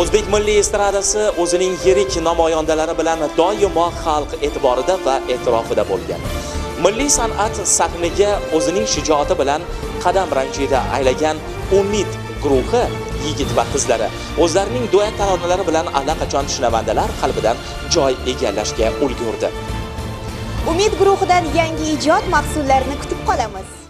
O'zbek milliy estradasi o'zining yirik namoyandalari bilan doimo xalq e'tiborida va e'tirofida bo'lgan. Milliy san'at sahniga o'zining shijoati bilan qadam ranjida aylagan Umid guruhi yigit va qizlari o'zlarining duet taronalari bilan allaqachon shinavandalar qalbidan joy egallashga ulgurdi. Umid guruhidan yangi ijod mahsullarini kutib qolamiz.